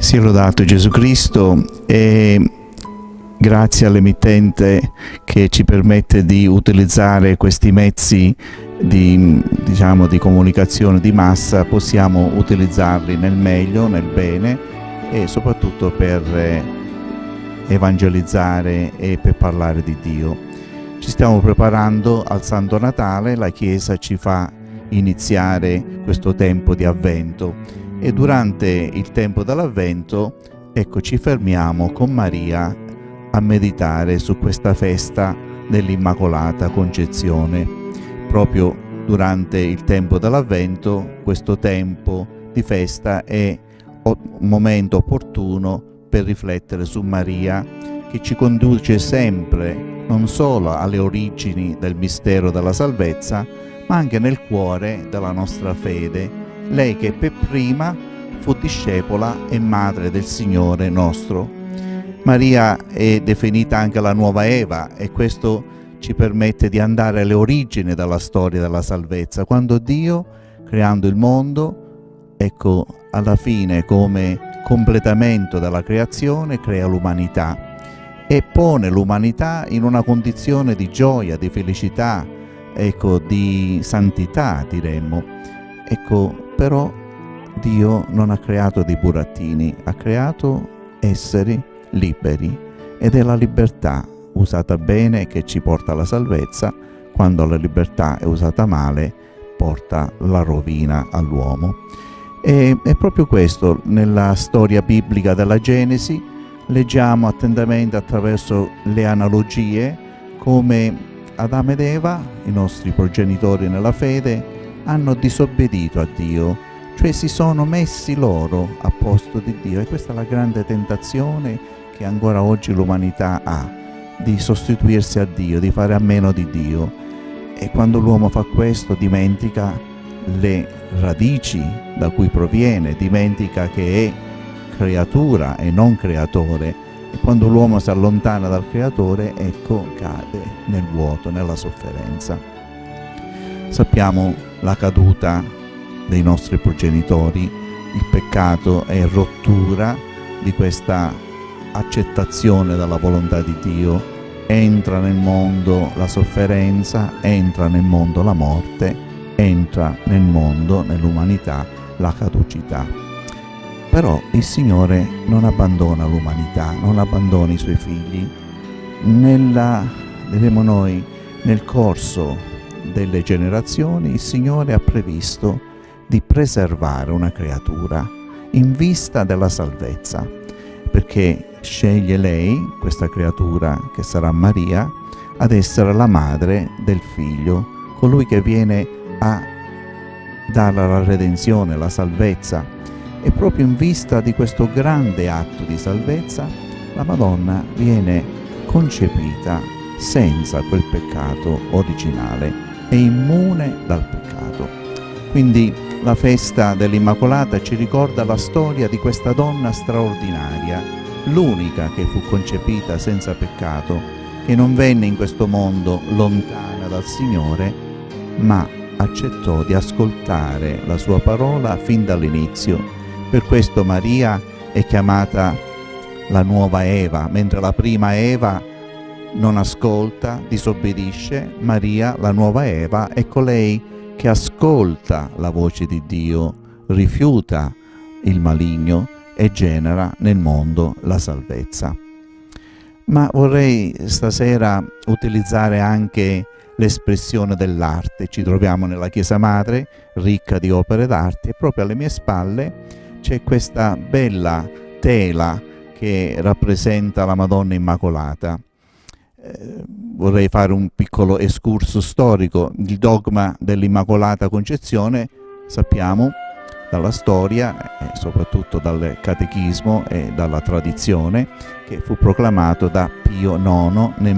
Sia lodato Gesù Cristo, e grazie all'emittente che ci permette di utilizzare questi mezzi di comunicazione di massa, possiamo utilizzarli nel meglio, nel bene e soprattutto per evangelizzare e per parlare di Dio. Ci stiamo preparando al Santo Natale, la Chiesa ci fa iniziare questo tempo di Avvento. E durante il tempo dell'Avvento, ecco, ci fermiamo con Maria a meditare su questa festa dell'Immacolata Concezione. Proprio durante il tempo dell'Avvento, questo tempo di festa è un momento opportuno per riflettere su Maria, che ci conduce sempre non solo alle origini del mistero della salvezza, ma anche nel cuore della nostra fede. Lei che per prima fu discepola e madre del Signore nostro. Maria è definita anche la nuova Eva, e questo ci permette di andare alle origini della storia della salvezza. Quando Dio, creando il mondo, ecco, alla fine come completamento della creazione, crea l'umanità e pone l'umanità in una condizione di gioia, di felicità, ecco, di santità, diremmo. Ecco, però Dio non ha creato dei burattini, ha creato esseri liberi, ed è la libertà usata bene che ci porta alla salvezza, quando la libertà è usata male porta la rovina all'uomo. E è proprio questo, nella storia biblica della Genesi, leggiamo attentamente attraverso le analogie come Adamo ed Eva, i nostri progenitori nella fede, hanno disobbedito a Dio, cioè si sono messi loro a posto di Dio, e questa è la grande tentazione che ancora oggi l'umanità ha, di sostituirsi a Dio, di fare a meno di Dio. E quando l'uomo fa questo dimentica le radici da cui proviene, dimentica che è creatura e non creatore, e quando l'uomo si allontana dal creatore, ecco, cade nel vuoto, nella sofferenza. Sappiamo la caduta dei nostri progenitori, il peccato è rottura di questa accettazione della volontà di Dio, entra nel mondo la sofferenza, entra nel mondo la morte, entra nel mondo, nell'umanità, la caducità. Però il Signore non abbandona l'umanità, non abbandona i Suoi figli. Diremo noi, nel corso delle generazioni, il Signore ha previsto di preservare una creatura in vista della salvezza, perché sceglie lei, questa creatura che sarà Maria, ad essere la madre del figlio, colui che viene a dare la redenzione, la salvezza. E proprio in vista di questo grande atto di salvezza, la Madonna viene concepita senza quel peccato originale, è immune dal peccato. Quindi la festa dell'Immacolata ci ricorda la storia di questa donna straordinaria, l'unica che fu concepita senza peccato, che non venne in questo mondo lontana dal Signore, ma accettò di ascoltare la sua parola fin dall'inizio. Per questo Maria è chiamata la nuova Eva, mentre la prima Eva non ascolta, disobbedisce. Maria, la nuova Eva, è colei che ascolta la voce di Dio, rifiuta il maligno e genera nel mondo la salvezza. Ma vorrei stasera utilizzare anche l'espressione dell'arte. Ci troviamo nella Chiesa Madre, ricca di opere d'arte, e proprio alle mie spalle c'è questa bella tela che rappresenta la Madonna Immacolata. Vorrei fare un piccolo excursus storico. Il dogma dell'Immacolata Concezione, sappiamo dalla storia e soprattutto dal catechismo e dalla tradizione, che fu proclamato da Pio IX nel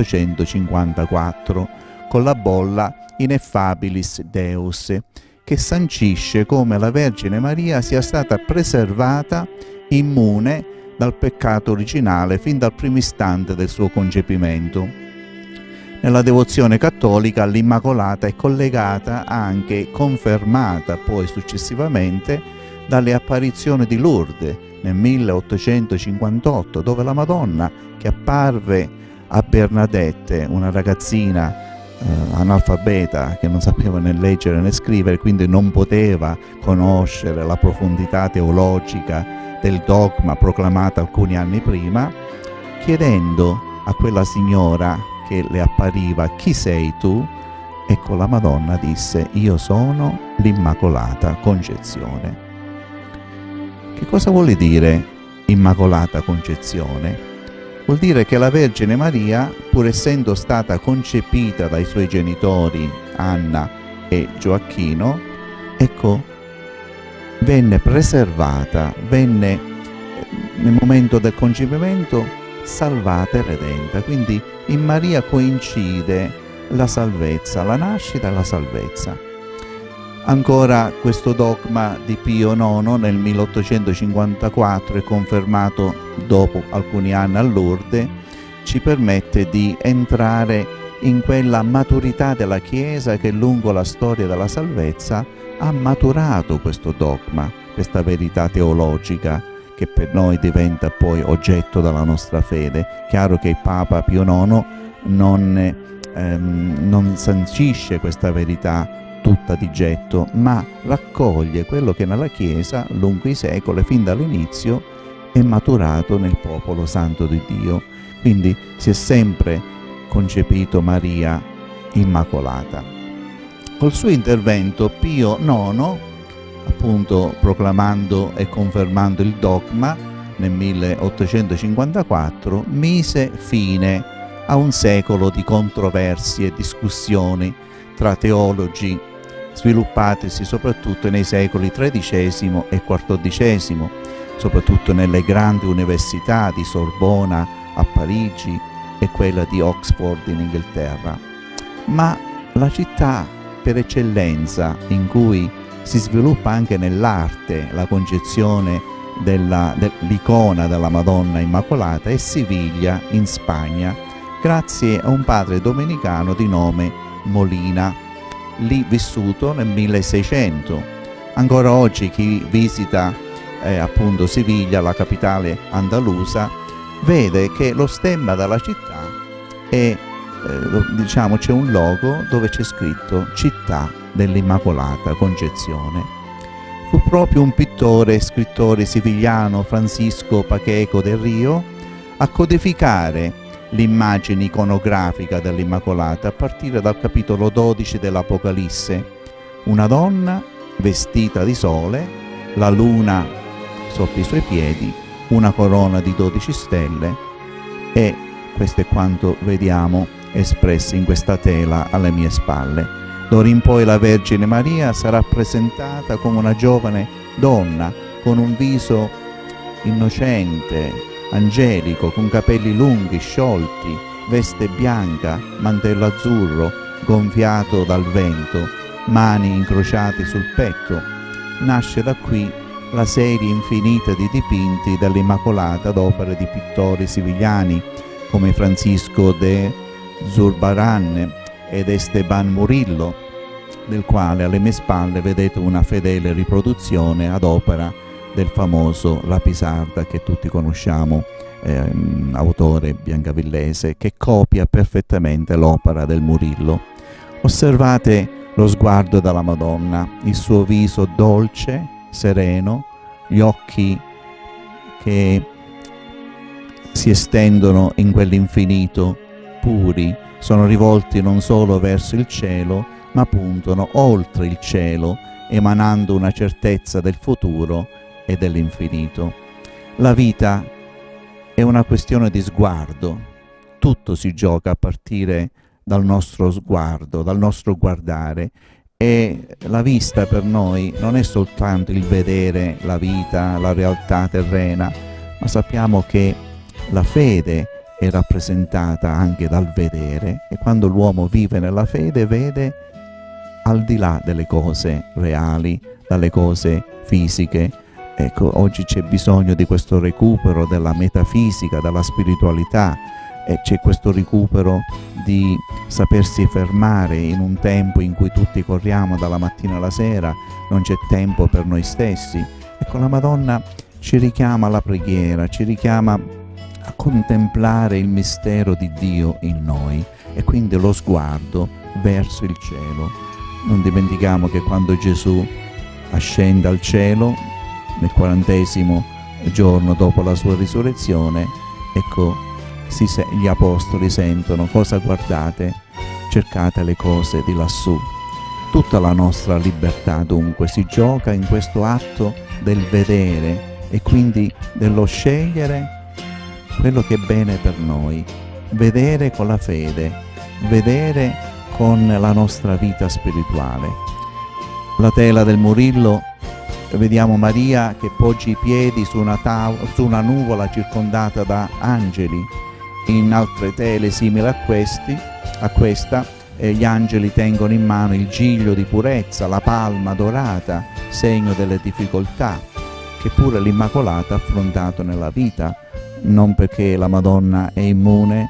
1854 con la bolla Ineffabilis Deus, che sancisce come la Vergine Maria sia stata preservata immune dal peccato originale fin dal primo istante del suo concepimento. Nella devozione cattolica l'Immacolata è collegata anche, confermata poi successivamente, dalle apparizioni di Lourdes, nel 1858, dove la Madonna, che apparve a Bernadette, una ragazzina analfabeta che non sapeva né leggere né scrivere, quindi non poteva conoscere la profondità teologica del dogma proclamato alcuni anni prima, chiedendo a quella signora che le appariva: chi sei tu? Ecco, la Madonna disse: io sono l'Immacolata Concezione. Che cosa vuole dire Immacolata Concezione? Vuol dire che la Vergine Maria, pur essendo stata concepita dai suoi genitori Anna e Gioacchino, ecco, venne preservata, venne nel momento del concepimento salvata e redenta. Quindi in Maria coincide la salvezza, la nascita e la salvezza. Ancora questo dogma di Pio IX nel 1854 e confermato dopo alcuni anni a Lourdes ci permette di entrare in quella maturità della Chiesa che lungo la storia della salvezza ha maturato questo dogma, questa verità teologica che per noi diventa poi oggetto della nostra fede. Chiaro che il Papa Pio IX non sancisce questa verità tutta di getto, ma raccoglie quello che nella Chiesa lungo i secoli, fin dall'inizio, è maturato nel popolo santo di Dio. Quindi si è sempre concepito Maria Immacolata. Col suo intervento Pio IX, appunto proclamando e confermando il dogma nel 1854, mise fine a un secolo di controversie e discussioni tra teologi, sviluppatisi soprattutto nei secoli XIII e XIV, soprattutto nelle grandi università di Sorbona a Parigi e quella di Oxford in Inghilterra. Ma la città per eccellenza in cui si sviluppa anche nell'arte la concezione dell'icona della Madonna Immacolata è Siviglia, in Spagna, grazie a un padre domenicano di nome Molina, lì vissuto nel 1600. Ancora oggi chi visita appunto Siviglia, la capitale andalusa, vede che lo stemma della città è, diciamo, c'è un logo dove c'è scritto Città dell'Immacolata Concezione. Fu proprio un pittore e scrittore sivigliano, Francisco Pacheco del Rio, a codificare l'immagine iconografica dell'Immacolata a partire dal capitolo 12 dell'Apocalisse: una donna vestita di sole, la luna sotto i suoi piedi, una corona di 12 stelle, e questo è quanto vediamo espresso in questa tela alle mie spalle. D'ora in poi la Vergine Maria sarà presentata come una giovane donna con un viso innocente, angelico, con capelli lunghi, sciolti, veste bianca, mantello azzurro, gonfiato dal vento, mani incrociate sul petto. Nasce da qui la serie infinita di dipinti dell'Immacolata ad opere di pittori sivigliani come Francisco de Zurbarán ed Esteban Murillo, del quale alle mie spalle vedete una fedele riproduzione ad opera del famoso Lapisarda che tutti conosciamo, autore biancavillese, che copia perfettamente l'opera del Murillo. Osservate lo sguardo della Madonna, il suo viso dolce, sereno, gli occhi che si estendono in quell'infinito, puri, sono rivolti non solo verso il cielo, ma puntano oltre il cielo, emanando una certezza del futuro e dell'infinito. La vita è una questione di sguardo, tutto si gioca a partire dal nostro sguardo, dal nostro guardare, e la vista per noi non è soltanto il vedere la vita, la realtà terrena, ma sappiamo che la fede è rappresentata anche dal vedere, e quando l'uomo vive nella fede vede al di là delle cose reali, dalle cose fisiche. Ecco, oggi c'è bisogno di questo recupero della metafisica, della spiritualità, e c'è questo recupero di sapersi fermare in un tempo in cui tutti corriamo dalla mattina alla sera, non c'è tempo per noi stessi. Ecco, la Madonna ci richiama alla preghiera, ci richiama a contemplare il mistero di Dio in noi e quindi lo sguardo verso il cielo. Non dimentichiamo che quando Gesù ascende al cielo, nel 40° giorno dopo la sua risurrezione, ecco, gli apostoli sentono: cosa guardate? Cercate le cose di lassù. Tutta la nostra libertà dunque si gioca in questo atto del vedere e quindi dello scegliere quello che è bene per noi, vedere con la fede, vedere con la nostra vita spirituale. La tela del Murillo, vediamo Maria che poggia i piedi su una nuvola circondata da angeli. In altre tele simili a questa, gli angeli tengono in mano il giglio di purezza, la palma dorata, segno delle difficoltà che pure l'Immacolata ha affrontato nella vita, non perché la Madonna è immune,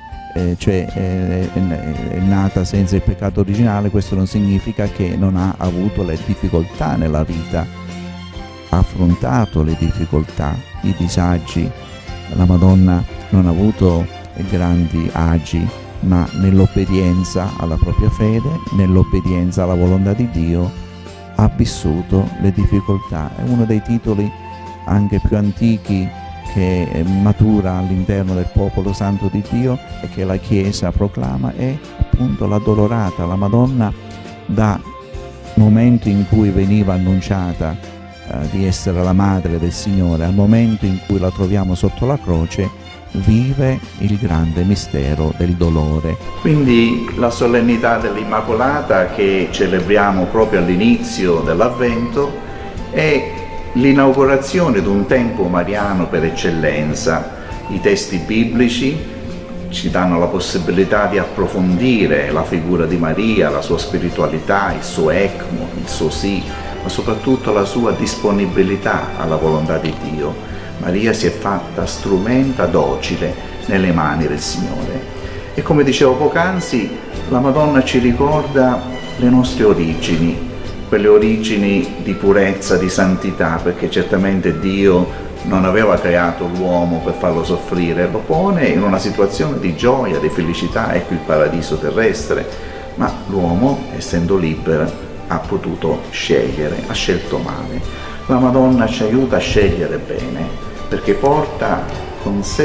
è nata senza il peccato originale. Questo non significa che non ha avuto le difficoltà nella vita, ha affrontato le difficoltà, i disagi. La Madonna non ha avuto grandi agi, ma nell'obbedienza alla propria fede, nell'obbedienza alla volontà di Dio, ha vissuto le difficoltà. È uno dei titoli anche più antichi che matura all'interno del popolo santo di Dio e che la Chiesa proclama, è appunto la Dolorata. La Madonna, da momento in cui veniva annunciata di essere la madre del Signore al momento in cui la troviamo sotto la croce, vive il grande mistero del dolore. Quindi la solennità dell'Immacolata, che celebriamo proprio all'inizio dell'Avvento, è l'inaugurazione di un tempo mariano per eccellenza. I testi biblici ci danno la possibilità di approfondire la figura di Maria, la sua spiritualità, il suo ecmo, il suo sì, ma soprattutto la sua disponibilità alla volontà di Dio. Maria si è fatta strumento docile nelle mani del Signore. E come dicevo poc'anzi, la Madonna ci ricorda le nostre origini, quelle origini di purezza, di santità, perché certamente Dio non aveva creato l'uomo per farlo soffrire, lo pone in una situazione di gioia, di felicità, ecco il paradiso terrestre, ma l'uomo, essendo libero, ha potuto scegliere, ha scelto male. La Madonna ci aiuta a scegliere bene, perché porta con sé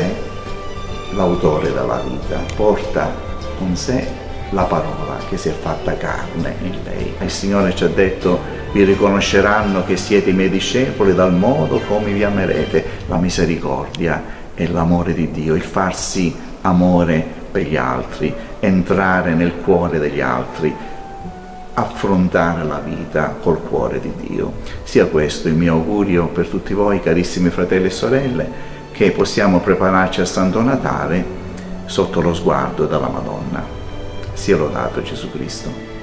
l'autore della vita, porta con sé la parola che si è fatta carne in lei. Il Signore ci ha detto: vi riconosceranno che siete i miei discepoli dal modo come vi amerete. La misericordia è l'amore di Dio, il farsi amore per gli altri, entrare nel cuore degli altri, affrontare la vita col cuore di Dio. Sia questo il mio augurio per tutti voi, carissimi fratelli e sorelle, che possiamo prepararci a Santo Natale sotto lo sguardo della Madonna. Sia lodato Gesù Cristo.